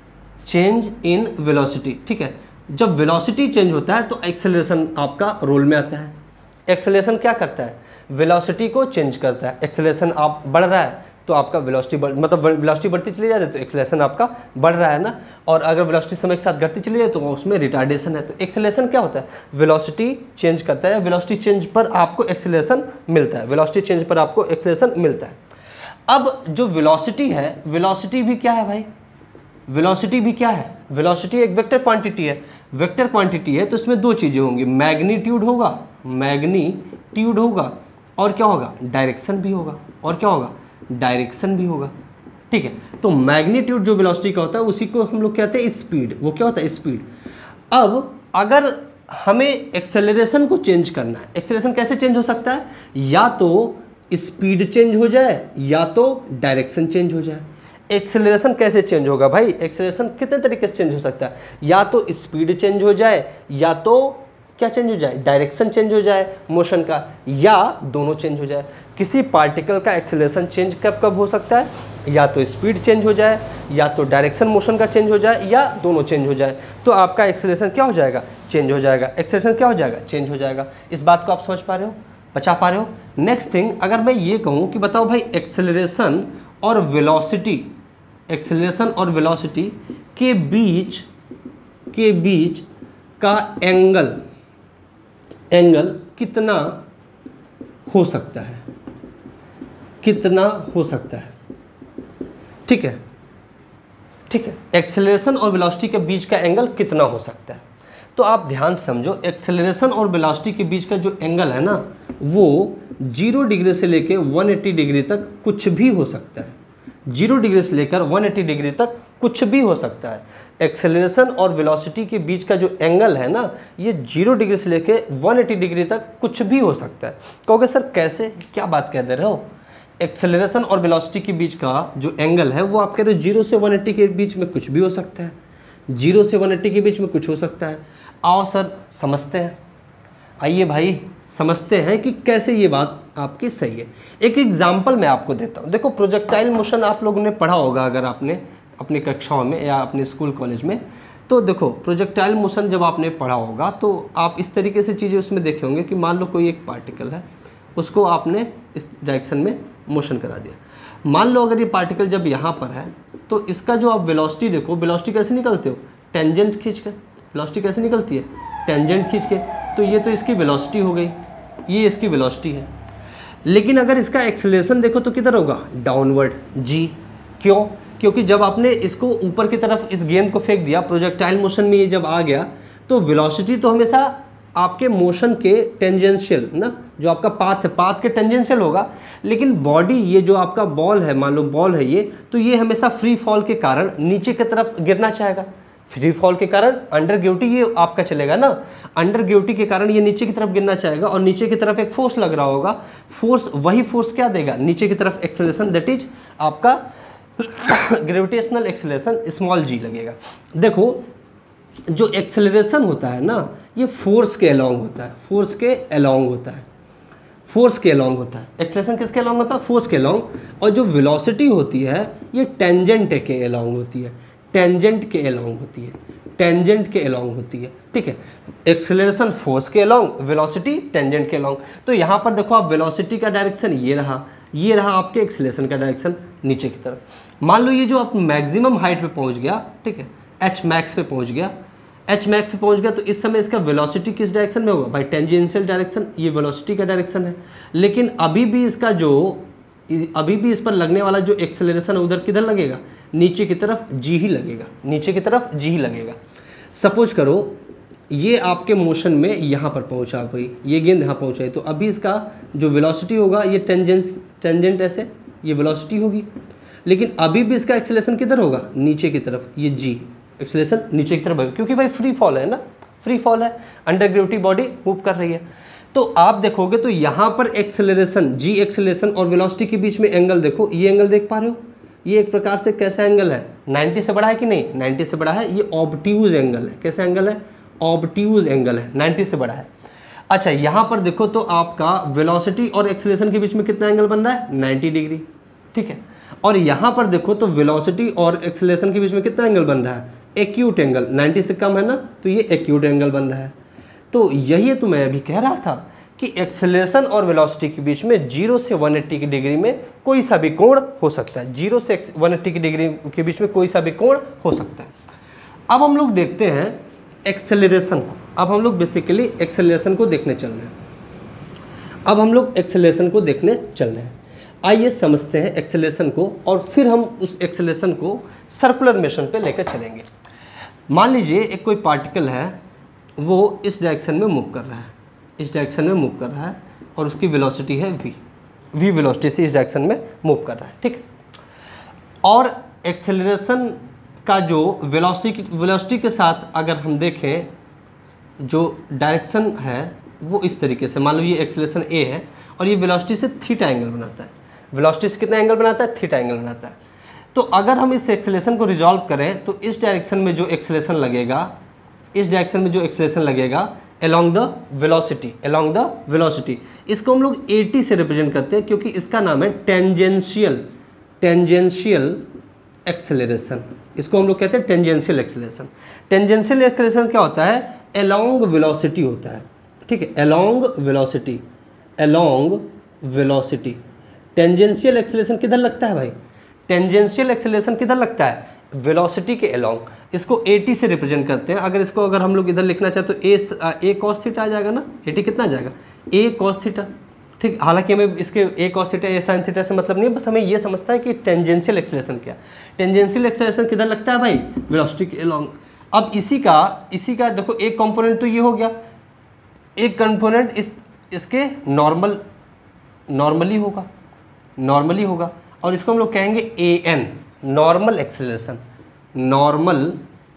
change in velocity. ठीक है, जब वेलोसिटी चेंज होता है तो एक्सेलरेशन आपका रोल में आता है। एक्सेलरेशन क्या करता है, वेलोसिटी को चेंज करता है। एक्सेलरेशन आप बढ़ रहा है तो आपका वेलोसिटी बढ़, मतलब वेलोसिटी बढ़ती चली जा रही है तो एक्सेलरेशन आपका बढ़ रहा है ना। और अगर वेलोसिटी समय के साथ घटती चली जाए तो उसमें रिटार्डेशन है। तो एक्सेलरेशन क्या होता है, वेलोसिटी चेंज करता है। वेलोसिटी चेंज पर आपको एक्सेलरेशन मिलता है, वेलोसिटी चेंज पर आपको एक्सेलरेशन मिलता है। अब जो वेलोसिटी है, वेलोसिटी भी क्या है भाई, वेलोसिटी भी क्या है, वेलोसिटी एक वेक्टर क्वांटिटी है। वेक्टर क्वांटिटी है तो इसमें दो चीज़ें होंगी, मैग्नीट्यूड होगा, मैग्नीट्यूड होगा और क्या होगा, डायरेक्शन भी होगा, और क्या होगा, डायरेक्शन भी होगा। ठीक है, तो मैग्नीट्यूड जो वेलोसिटी का होता है उसी को हम लोग कहते हैं स्पीड। वो क्या होता है, स्पीड। अब अगर हमें एक्सेलरेशन को चेंज करना है, एक्सेलरेशन कैसे चेंज हो सकता है, या तो स्पीड चेंज हो जाए या तो डायरेक्शन चेंज हो जाए। एक्सेलरेशन कैसे चेंज होगा भाई, एक्सेलरेशन कितने तरीके से चेंज हो सकता है, या तो स्पीड चेंज हो जाए या तो क्या चेंज हो जाए, डायरेक्शन चेंज हो जाए मोशन का, या दोनों चेंज हो जाए। किसी पार्टिकल का एक्सेलरेशन चेंज कब कब हो सकता है, या तो स्पीड चेंज हो जाए या तो डायरेक्शन मोशन का चेंज हो जाए या दोनों चेंज हो जाए। तो आपका एक्सेलरेशन क्या हो जाएगा, चेंज हो जाएगा। एक्सेलरेशन क्या हो जाएगा, चेंज हो जाएगा। इस बात को आप समझ पा रहे हो, बचा पा रहे हो। नेक्स्ट थिंग, अगर मैं ये कहूँ कि बताओ भाई एक्सेलरेशन और वेलोसिटी, एक्सेलरेशन और वेलोसिटी के बीच के बीच का एंगल एंगल कितना हो सकता है, कितना हो सकता है। ठीक है, ठीक है, एक्सेलरेशन और वेलोसिटी के बीच का एंगल कितना हो सकता है। तो आप ध्यान समझो, एक्सेलरेशन और वेलोसिटी के बीच का जो एंगल है ना, वो जीरो डिग्री से लेके एक सौ अस्सी डिग्री तक कुछ भी हो सकता है। जीरो डिग्री से लेकर एक सौ अस्सी डिग्री तक कुछ भी हो सकता है। एक्सेलरेशन और वेलोसिटी के बीच का जो एंगल है ना, ये जीरो डिग्री से लेकर एक सौ अस्सी डिग्री तक कुछ भी हो सकता है। कहोगे सर कैसे, क्या बात कह दे रहे हो, एक्सेलरेशन और वेलोसिटी के बीच का जो एंगल है वो आप कह रहे हो जीरो से एक सौ अस्सी के बीच में कुछ भी हो सकता है, जीरो से एक सौ अस्सी के बीच में कुछ हो सकता है। आओ सर समझते हैं, आइए भाई समझते हैं कि कैसे ये बात आपकी सही है। एक एग्जाम्पल मैं आपको देता हूँ। देखो प्रोजेक्टाइल मोशन आप लोगों ने पढ़ा होगा अगर आपने अपनी कक्षाओं में या अपने स्कूल कॉलेज में, तो देखो प्रोजेक्टाइल मोशन जब आपने पढ़ा होगा तो आप इस तरीके से चीज़ें उसमें देखे होंगे कि मान लो कोई एक पार्टिकल है, उसको आपने इस डायरेक्शन में मोशन करा दिया। मान लो अगर ये पार्टिकल जब यहाँ पर है तो इसका जो आप वेलोसिटी देखो, वेलोसिटी कैसे निकलते हो, टेंजेंट खींच के। वेलोसिटी कैसे निकलती है, टेंजेंट खींच के। तो ये तो इसकी वेलोसिटी हो गई, ये इसकी वेलोसिटी है। लेकिन अगर इसका एक्सेलरेशन देखो तो किधर होगा, डाउनवर्ड, जी। क्यों, क्योंकि जब आपने इसको ऊपर की तरफ इस गेंद को फेंक दिया, प्रोजेक्टाइल मोशन में ये जब आ गया तो वेलोसिटी तो हमेशा आपके मोशन के टेंजेंशियल ना, जो आपका पाथ है, पाथ के टेंजेंशियल होगा। लेकिन बॉडी, ये जो आपका बॉल है, मान लो बॉल है ये, तो ये हमेशा फ्री फॉल के कारण नीचे की तरफ गिरना चाहेगा। फ्री फॉल के कारण अंडर ग्रेविटी ये आपका चलेगा ना, अंडर ग्रेविटी के कारण ये नीचे की तरफ गिरना चाहेगा और नीचे की तरफ एक फोर्स लग रहा होगा, फोर्स वही फोर्स क्या देगा, नीचे की तरफ एक्सेलरेशन, दैट इज आपका ग्रेविटेशनल एक्सेलरेशन स्मॉल जी लगेगा। देखो जो एक्सेलरेशन होता है ना ये फोर्स के अलोंग होता है, फोर्स के अलोंग होता है, फोर्स के अलोंग होता है। एक्सेलरेशन किसके अलोंग होता है, फोर्स के अलोंग। और जो वेलोसिटी होती है ये टेंजेंट के अलोंग होती है, टेंजेंट के अलोंग होती है, टेंजेंट के अलोंग होती है, ठीक है। एक्सेलरेशन फोर्स के अलोंग, वेलोसिटी टेंजेंट के अलोंग। तो यहाँ पर देखो आप वेलोसिटी का डायरेक्शन ये रहा, ये रहा आपके एक्सेलरेशन का डायरेक्शन नीचे की तरफ। मान लो ये जो आप मैक्सिमम हाइट पे पहुँच गया, ठीक है, एच मैक्स पे पहुँच गया, एच मैक्स पे पहुँच गया, तो इस समय इसका वेलोसिटी किस डायरेक्शन में होगा भाई, टेंजेंशियल डायरेक्शन, ये वेलोसिटी का डायरेक्शन है। लेकिन अभी भी इसका जो अभी भी इस पर लगने वाला जो एक्सेलरेशन है उधर किधर लगेगा, नीचे की तरफ जी ही लगेगा, नीचे की तरफ जी ही लगेगा। सपोज करो ये आपके मोशन में यहाँ पर पहुँचा भाई, ये गेंद यहाँ पहुँचा है, तो अभी इसका जो वेलोसिटी होगा ये टेंजेंस टेंजेंट ऐसे ये वेलोसिटी होगी, लेकिन अभी भी इसका एक्सेलरेशन किधर होगा, नीचे की तरफ, ये जी एक्सेलरेशन नीचे की तरफ होगा, क्योंकि भाई फ्री फॉल है ना, फ्री फॉल है, अंडर ग्रेविटी बॉडी मूव कर रही है। तो आप देखोगे तो यहाँ पर एक्सेलरेशन, जी एक्सेलरेशन और वेलोसिटी के बीच में एंगल देखो, ये एंगल देख पा रहे हो, ये एक प्रकार से कैसा एंगल है, नाइन्टी से बड़ा है कि नहीं, नाइन्टी से बड़ा है, ये ऑब्ट्यूज एंगल है। कैसा एंगल है, ऑब्ट्यूज एंगल है, नाइन्टी से बड़ा है। अच्छा यहाँ पर देखो तो आपका वेलोसिटी और एक्सेलरेशन के बीच में कितना एंगल बन रहा है, नाइन्टी डिग्री, ठीक है। और यहाँ पर देखो तो वेलोसिटी और एक्सेलरेशन के बीच में कितना एंगल बन रहा है, एक्यूट एंगल, नाइन्टी से कम है ना, तो ये एक्यूट एंगल बन रहा है। तो यही तो मैं अभी कह रहा था कि एक्सेलरेशन और वेलोसिटी के बीच में जीरो से वन एट्टी की डिग्री में कोई सा भी कोण हो सकता है, जीरो से वन एट्टी की डिग्री के बीच में कोई सा भी कोण हो सकता है। अब हम लोग देखते हैं एक्सेलरेशन, अब हम लोग बेसिकली एक्सेलरेशन को देखने चल रहे हैं। अब हम लोग एक्सेलरेशन को देखने चल रहे हैं। आइए समझते हैं एक्सेलरेशन को और फिर हम उस एक्सेलरेशन को सर्कुलर मोशन पे लेकर चलेंगे। मान लीजिए एक कोई पार्टिकल है, वो इस डायरेक्शन में मूव कर रहा है, इस डायरेक्शन में मूव कर रहा है और उसकी वेलोसिटी है v, v वेलोसिटी से इस डायरेक्शन में मूव कर रहा है, ठीक है। और एक्सेलरेशन का जो वेलोसिटी वेलोसिटी के साथ अगर हम देखें जो डायरेक्शन है वो इस तरीके से, मान लो ये एक्सेलरेशन a है और ये वेलोसिटी से थीटा एंगल बनाता है, वेलोसिटी से कितना एंगल बनाता है, थीटा एंगल बनाता है। तो अगर हम इस एक्सेलरेशन को रिजॉल्व करें तो इस डायरेक्शन में जो एक्सेलरेशन लगेगा, इस डायरेक्शन में जो एक्सेलरेशन लगेगा along the velocity, along the velocity, इसको हम लोग एटी से रिप्रेजेंट करते हैं क्योंकि इसका नाम है टेंजेंशियल, टेंजेंशियल एक्सेलरेशन, इसको हम लोग कहते हैं टेंजेंशियल एक्सेलरेशन। टेंजेंशियल एक्सेलरेशन क्या होता है, along वेलोसिटी होता है, ठीक है, along velocity, along velocity. Tangential acceleration किधर लगता है भाई, टेंजेंशियल एक्सेलरेशन किधर लगता है, वेलोसिटी के अलोंग। इसको एटी से रिप्रेजेंट करते हैं। अगर इसको अगर हम लोग इधर लिखना चाहे तो ए ए कॉस थीटा आ जाएगा ना, एटी कितना आ जाएगा, ए कॉस थीटा, ठीक। हालांकि हमें इसके A cos theta A sine theta से मतलब नहीं है, बस हमें ये समझता है कि टेंजेंशियल एक्सेलरेशन क्या, टेंजेंशियल एक्सेलरेशन किधर लगता है भाई, वेलोसिटी के अलोंग। अब इसी का इसी का देखो एक कंपोनेंट तो ये हो गया, एक कंपोनेंट इस इसके नॉर्मल नॉर्मली होगा, नॉर्मली होगा और इसको हम लोग कहेंगे A N, normal acceleration, normal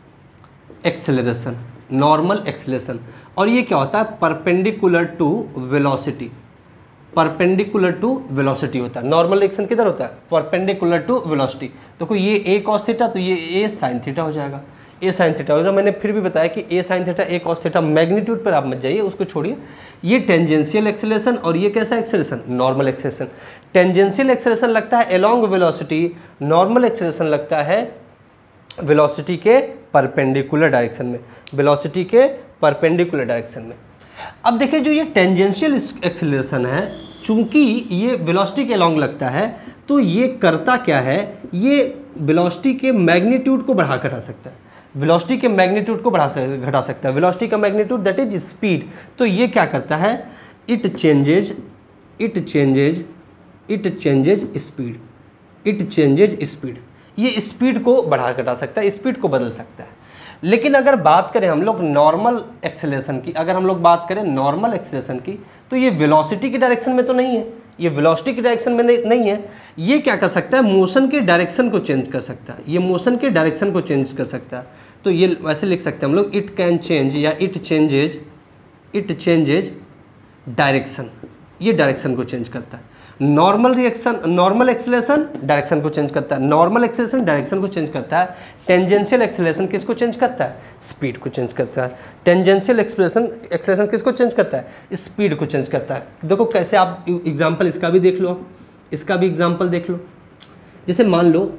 acceleration, normal acceleration. और ये क्या होता है, perpendicular to velocity, perpendicular to velocity होता है। नॉर्मल एक्शन किधर होता है, परपेंडिकुलर टू वेलोसिटी। देखो ये ए कॉस थीटा तो ये ए साइन थीटा हो जाएगा, ए साइन थीटा हो जाएगा। मैंने फिर भी बताया कि A sine theta A cos theta, magnitude पर आप मत जाइए, उसको छोड़िए। ये टेंजेंशियल एक्सेलरेशन और ये कैसा acceleration, normal acceleration. Tangential acceleration लगता है अलोंग वेलोसिटी, नॉर्मल एक्सेलरेशन लगता है वेलोसिटी के परपेंडिकुलर डायरेक्शन में, वेलोसिटी के परपेंडिकुलर डायरेक्शन में। अब देखिए जो ये टेंजेंशियल एक्सेलरेशन है, चूंकि ये वेलोसिटी के अलोंग लगता है तो ये करता क्या है, ये वेलोसिटी के मैग्नीट्यूड को बढ़ा घटा सकता है, वेलोसिटी के मैग्नीट्यूड को बढ़ा घटा सकता है। वेलोसिटी का मैग्नीट्यूड दैट इज स्पीड। तो ये क्या करता है, it changes it changes it changes speed, it changes speed. ये स्पीड को बढ़ा घटा सकता है, स्पीड को बदल सकता है। लेकिन अगर बात करें हम लोग नॉर्मल एक्सेलरेशन की, अगर हम लोग बात करें नॉर्मल एक्सेलरेशन की, तो ये वेलोसिटी की डायरेक्शन में तो नहीं है, ये वेलोसिटी की डायरेक्शन में नहीं, नहीं है। ये क्या कर सकता है, मोशन के डायरेक्शन को चेंज कर सकता है, ये मोशन के डायरेक्शन को चेंज कर सकता है। तो ये वैसे लिख सकते हैं हम लोग, इट कैन चेंज या it changes it changes direction, ये डायरेक्शन को चेंज करता है। Normal reaction, normal acceleration direction को चेंज करता है, नॉर्मल एक्सेलरेशन डायरेक्शन को चेंज करता है। टेंजेंशियल एक्सेलरेशन किसको चेंज करता है? स्पीड को चेंज करता है। टेंजेंशियल एक्सेलरेशन एक्सेलरेशन किसको चेंज करता है? स्पीड को चेंज करता है। देखो कैसे, आप एग्जाम्पल इसका भी देख लो, इसका भी एग्जाम्पल देख लो। जैसे मान लो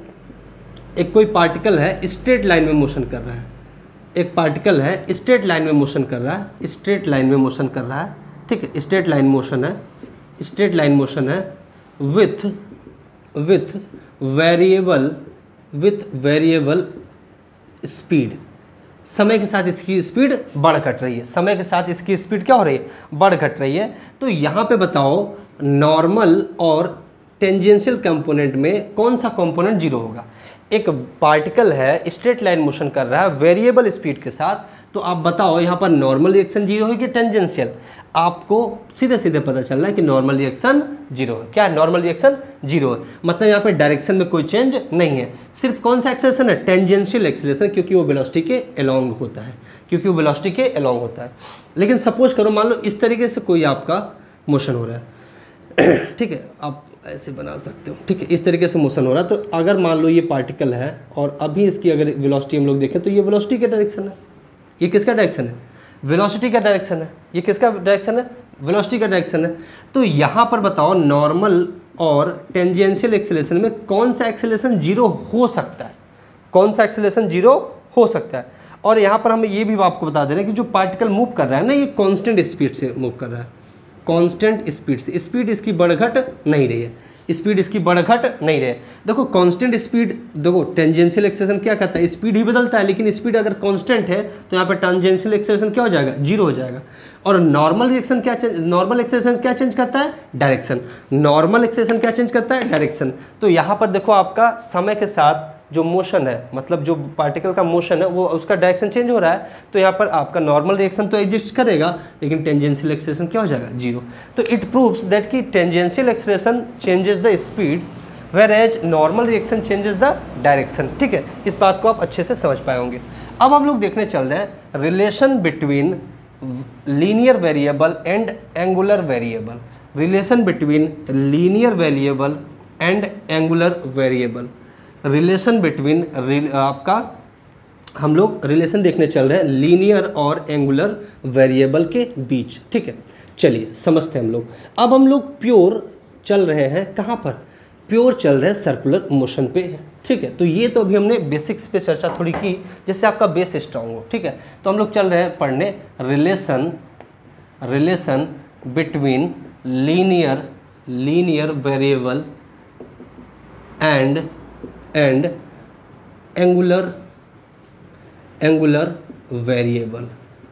एक कोई पार्टिकल है स्ट्रेट लाइन में मोशन कर रहा है, एक पार्टिकल है स्ट्रेट लाइन में मोशन कर रहा है, स्ट्रेट लाइन में मोशन कर रहा है, ठीक है, स्ट्रेट लाइन मोशन है, स्ट्रेट लाइन मोशन है with with variable with variable speed. समय के साथ इसकी स्पीड बढ़ घट रही है, समय के साथ इसकी स्पीड क्या हो रही है? बढ़ घट रही है। तो यहाँ पे बताओ नॉर्मल और टेंजेंशियल कंपोनेंट में कौन सा कंपोनेंट जीरो होगा? एक पार्टिकल है स्ट्रेट लाइन मोशन कर रहा है वेरिएबल स्पीड के साथ, तो आप बताओ यहाँ पर नॉर्मल रिएक्शन जीरो है कि टेंजेंशियल? आपको सीधे सीधे पता चल रहा है कि नॉर्मल रिएक्शन जीरो है। क्या है? नॉर्मल रिएक्शन जीरो है, मतलब यहाँ पे डायरेक्शन में कोई चेंज नहीं है। सिर्फ कौन सा एक्सेलरेशन है? टेंजेंशियल एक्सेलरेशन, क्योंकि वो वेलोसिटी के अलोंग होता है, क्योंकि वो वेलोसिटी के अलोंग होता है। लेकिन सपोज करो, मान लो इस तरीके से कोई आपका मोशन हो रहा है, ठीक है, आप ऐसे बना सकते हो, ठीक है, इस तरीके से मोशन हो रहा है। तो अगर मान लो ये पार्टिकल है और अभी इसकी अगर वेलोसिटी हम लोग देखें तो ये वेलोसिटी का डायरेक्शन है। ये किसका डायरेक्शन है? वेलोसिटी का डायरेक्शन है। ये किसका डायरेक्शन है? वेलोसिटी का डायरेक्शन है। तो यहाँ पर बताओ नॉर्मल और टेंजेंशियल एक्सेलरेशन में कौन सा एक्सेलरेशन जीरो हो सकता है? कौन सा एक्सेलरेशन जीरो हो सकता है? और यहाँ पर हम ये भी आपको बता दे रहे हैं कि जो पार्टिकल मूव कर रहा है ना, ये कांस्टेंट स्पीड से मूव कर रहा है, कांस्टेंट स्पीड से। स्पीड इसकी बढ़घट नहीं रही है, स्पीड इसकी बढ़घट नहीं रही है। देखो कांस्टेंट स्पीड, देखो टेंजेंशियल एक्सेलरेशन क्या कहता है? स्पीड ही बदलता है, लेकिन स्पीड अगर कांस्टेंट है तो यहाँ पर टेंजेंशियल एक्सेलरेशन क्या हो जाएगा? जीरो हो जाएगा। और नॉर्मल रिएक्शन क्या चेंज, नॉर्मल एक्सेलरेशन क्या चेंज करता है? डायरेक्शन। नॉर्मल एक्सेलरेशन क्या चेंज करता है? डायरेक्शन। तो यहाँ पर देखो आपका समय के साथ जो मोशन है, मतलब जो पार्टिकल का मोशन है, वो उसका डायरेक्शन चेंज हो रहा है। तो यहाँ पर आपका नॉर्मल रिएक्शन तो एग्जिस्ट करेगा, लेकिन टेंजेंशियल एक्सेलरेशन क्या हो जाएगा? जीरो। तो इट प्रूव्स दैट कि tangential acceleration changes the speed whereas normal reaction changes the direction. ठीक है, इस बात को आप अच्छे से समझ पाए होंगे। अब हम लोग देखने चल रहे हैं relation between linear variable and angular variable. Relation between linear variable and angular variable. Relation between आपका हम लोग रिलेशन देखने चल रहे हैं लीनियर और एंगुलर वेरिएबल के बीच। ठीक है, चलिए समझते हैं हम लोग। अब हम लोग प्योर चल रहे हैं कहाँ पर? प्योर चल रहे हैं सर्कुलर मोशन पे। ठीक है, तो ये तो अभी हमने बेसिक्स पे चर्चा थोड़ी की, जिससे आपका बेस स्ट्रांग हो। ठीक है, तो हम लोग चल रहे हैं पढ़ने relation relation between linear linear variable and and angular angular variable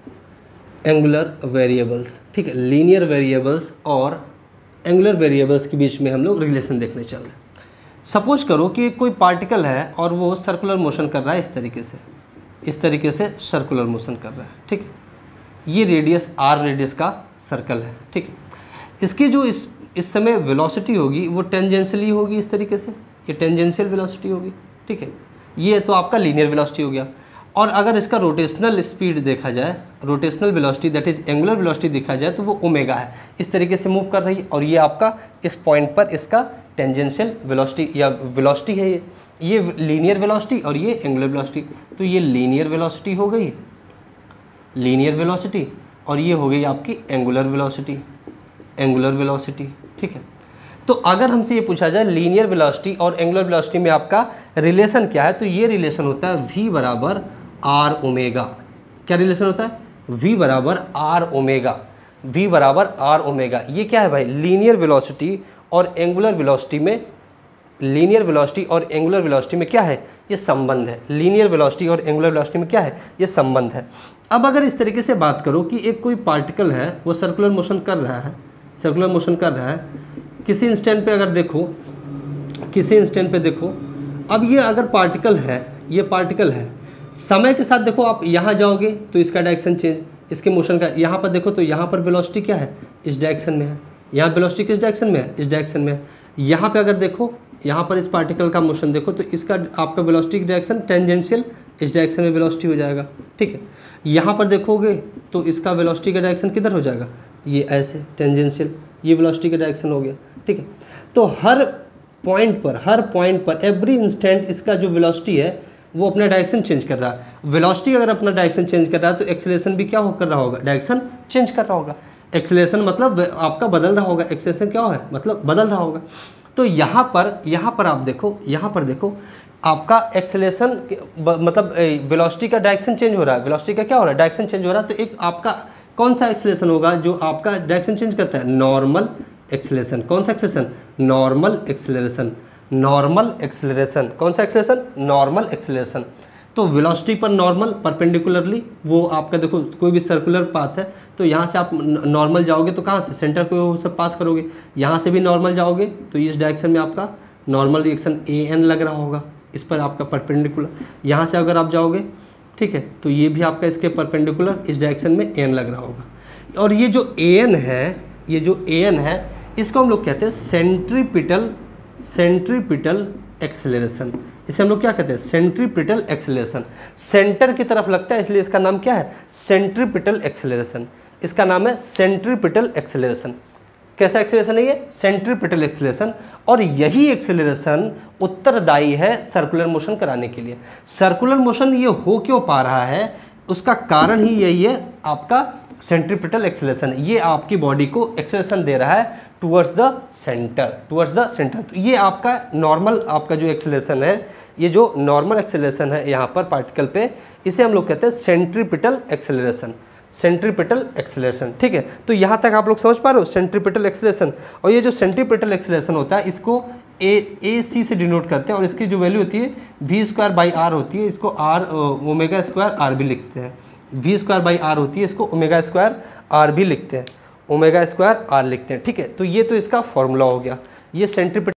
angular variables. ठीक है, लीनियर वेरिएबल्स और एंगुलर वेरिएबल्स के बीच में हम लोग रिलेशन देखने चल रहे हैं। सपोज करो कि कोई पार्टिकल है और वो सर्कुलर मोशन कर रहा है, इस तरीके से इस तरीके से सर्कुलर मोशन कर रहा है। ठीक है, ये रेडियस आर रेडियस का सर्कल है। ठीक है, इसकी जो इस इस समय वेलोसिटी होगी वो टेंजेंशियली होगी, इस तरीके से ये टेंजेंशियल वेलोसिटी होगी। ठीक है, ये तो आपका लीनियर वेलोसिटी हो गया। और अगर इसका रोटेशनल स्पीड देखा जाए, rotational velocity that is angular velocity देखा जाए, तो वो ओमेगा है, इस तरीके से मूव कर रही है। और ये आपका इस पॉइंट पर इसका टेंजेंशियल वेलोसिटी या वेलोसिटी है, ये ये लीनियर वेलोसिटी और ये एंगुलर वेलोसिटी। तो ये लीनियर वेलोसिटी हो गई, लीनियर वेलोसिटी, और ये हो गई आपकी एंगुलर वेलोसिटी एंगुलर वेलोसिटी। ठीक है, तो अगर हमसे ये पूछा जाए लीनियर वेलोसिटी और एंगुलर वेलोसिटी में आपका रिलेशन क्या है, तो ये रिलेशन होता है v बराबर आर ओमेगा। क्या रिलेशन होता है? v बराबर आर ओमेगा v बराबर आर ओमेगा। ये क्या है भाई? लीनियर वेलोसिटी और एंगुलर वेलोसिटी में लीनियर वेलोसिटी और एंगुलर वेलोसिटी में क्या है? ये संबंध है। लीनियर वेलोसिटी और एंगुलर वेलोसिटी में क्या है? ये संबंध है। अब अगर इस तरीके से बात करो कि एक कोई पार्टिकल है, वो सर्कुलर मोशन कर रहा है सर्कुलर मोशन कर रहा है किसी इंस्टेंट पे, अगर देखो किसी इंस्टेंट पे देखो, अब ये अगर पार्टिकल है, ये पार्टिकल है, समय के साथ देखो आप यहाँ जाओगे तो इसका डायरेक्शन चेंज, इसके मोशन का, यहाँ पर देखो तो यहाँ पर वेलोसिटी क्या है? इस डायरेक्शन में है। यहाँ वेलोसिटी किस डायरेक्शन में है? इस डायरेक्शन में है। यहाँ पे अगर देखो, यहाँ पर इस पार्टिकल का मोशन देखो तो इसका आपका वेलोसिटी की डायरेक्शन टेंजेंशियल इस डायरेक्शन में वेलोसिटी हो जाएगा, ठीक है। यहाँ पर देखोगे तो इसका वेलोसिटी का डायरेक्शन किधर हो जाएगा, ये ऐसे टेंजेंशियल, ये वेलोसिटी का डायरेक्शन हो गया, ठीक है। तो हर पॉइंट पर हर पॉइंट पर एवरी इंस्टेंट इसका जो वेलोसिटी है वो अपना डायरेक्शन चेंज कर रहा है। वेलोसिटी अगर अपना डायरेक्शन चेंज कर रहा है तो एक्सेलरेशन भी क्या हो कर रहा होगा, डायरेक्शन चेंज कर रहा होगा। एक्सेलरेशन मतलब आपका बदल रहा होगा, एक्सेलरेशन क्या है मतलब बदल रहा होगा। तो यहाँ पर यहाँ पर आप देखो, यहाँ पर देखो आपका एक्सेलरेशन मतलब वेलोसिटी का डायरेक्शन चेंज हो रहा है, वेलोसिटी का क्या हो रहा है, डायरेक्शन चेंज हो रहा है। तो एक आपका कौन सा एक्सेलरेशन होगा जो आपका डायरेक्शन चेंज करता है, नॉर्मल एक्सेलरेशन। कौन सा acceleration, normal acceleration, normal acceleration. कौन सा एक्सेलरेशन, नॉर्मल एक्सेलरेशन। तो वेलोसिटी पर नॉर्मल परपेंडिकुलरली, वो आपका देखो कोई भी सर्कुलर पाथ है तो यहाँ से आप नॉर्मल जाओगे तो कहाँ से, सेंटर को सब पास करोगे, यहाँ से भी नॉर्मल जाओगे तो इस डायरेक्शन में आपका नॉर्मल रिएक्शन ए एन लग रहा होगा, इस पर आपका परपेंडिकुलर। यहाँ से अगर आप जाओगे, ठीक है, तो ये भी आपका इसके परपेंडिकुलर इस डायरेक्शन में एन लग रहा होगा। और ये जो ए एन है, ये जो ए एन है इसको हम लोग कहते हैं सेंट्रीपिटल सेंट्रीपिटल एक्सेलरेशन। इसे हम लोग क्या कहते हैं, सेंट्रीपिटल एक्सेलरेशन। सेंटर की तरफ लगता है इसलिए इसका नाम क्या है, सेंट्रीपिटल एक्सेलरेशन। इसका नाम है सेंट्रीपिटल एक्सेलरेशन। कैसा एक्सेलरेशन है ये, सेंट्रीपिटल एक्सेलरेशन। और यही एक्सेलरेशन उत्तरदायी है सर्कुलर मोशन कराने के लिए। सर्कुलर मोशन ये हो क्यों पा रहा है, उसका कारण ही यही है आपका सेंट्रीपिटल एक्सेलरेशन। ये आपकी बॉडी को एक्सेलरेशन दे रहा है towards the centre, towards the centre. तो ये आपका नॉर्मल आपका जो एक्सेलरेशन है, ये जो नॉर्मल एक्सेलरेशन है यहाँ पर पार्टिकल पे, इसे हम लोग कहते हैं सेंट्रीपिटल एक्सेलरेशन, सेंट्रीपिटल एक्सेलरेशन, ठीक है। तो यहाँ तक आप लोग समझ पा रहे हो सेंट्रीपिटल एक्सेलरेशन। और ये जो सेंट्रीपिटल एक्सेलरेशन होता है इसको ए ए सी से डिनोट करते हैं और इसकी जो वैल्यू होती है वी स्क्वायर बाई आर होती है, इसको आर ओमेगा स्क्वायर आर भी लिखते हैं। वी स्क्वायर बाई आर होती है, इसको ओमेगा स्क्वायर आर भी लिखते हैं, ओमेगा स्क्वायर आर लिखते हैं, ठीक है। तो ये तो इसका फॉर्मूला हो गया, ये सेंट्रीपिटल